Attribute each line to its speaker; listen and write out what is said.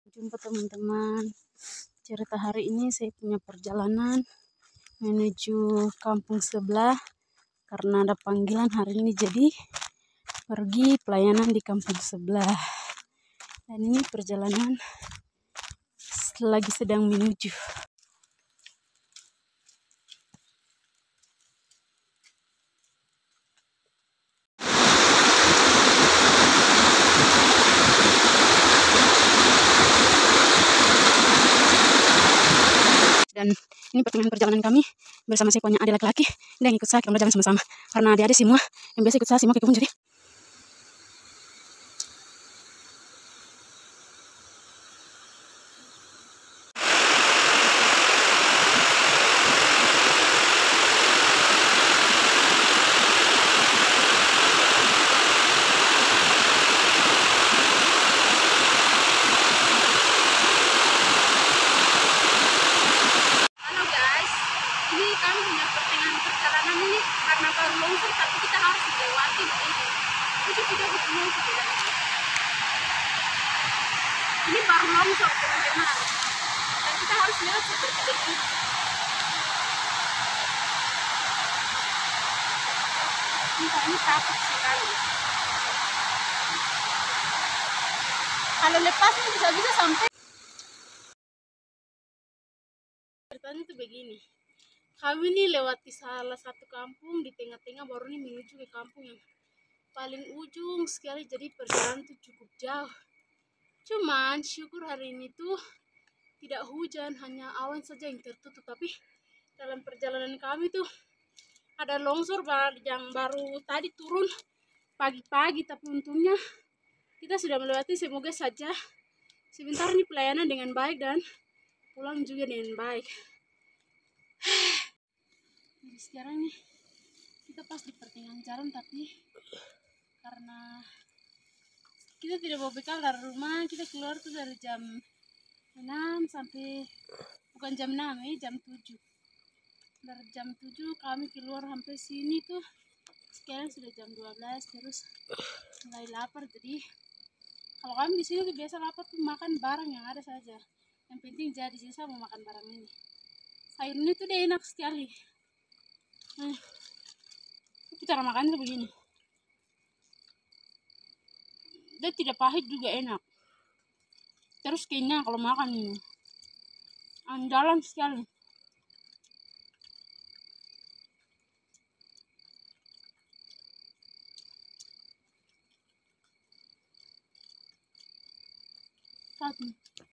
Speaker 1: Jumpa teman-teman. Cerita hari ini saya punya perjalanan menuju kampung sebelah karena ada panggilan hari ini, jadi pergi pelayanan di kampung sebelah. Dan ini perjalanan lagi sedang menuju. Dan ini perjalanan kami bersama saya punya adik laki-laki dan ikut saya, kita berjalan sama-sama karena adik-adik semua yang biasa ikut saya semua ke kebun. Jadi ini kami punya perjalanan ini karena baru longsor, tapi kita harus melewati ini. Itu sudah hubungan sebenarnya. Ini baru longsor teman-teman, dan kita harus lewat seperti ini. Ini takut sekali. Kalau lepas ini bisa-bisa sampai. Ceritanya itu begini. Kami ini lewati salah satu kampung di tengah-tengah, baru ini menuju ke kampung yang paling ujung sekali. Jadi perjalanan itu cukup jauh. Cuman syukur hari ini tuh tidak hujan, hanya awan saja yang tertutup. Tapi dalam perjalanan kami tuh ada longsor yang baru tadi turun pagi-pagi. Tapi untungnya kita sudah melewati. Semoga saja sebentar ini pelayanan dengan baik dan pulang juga dengan baik. Jadi sekarang nih kita pas di pertengahan jalan, tapi karena kita tidak bawa bekal dari rumah, kita keluar tuh dari jam 6 sampai, bukan jam 6 jam 7. Dari jam 7 kami keluar sampai sini tuh sekarang sudah jam 12, terus mulai lapar. Jadi kalau kami di sini tuh biasa lapar tuh makan barang yang ada saja. Yang penting jadi sisa mau makan barang ini. Sayur ini tuh dia enak sekali. Cara makannya begini, dia tidak pahit juga enak, terus kenyang kalau makan ini, andalan sekali. Satu.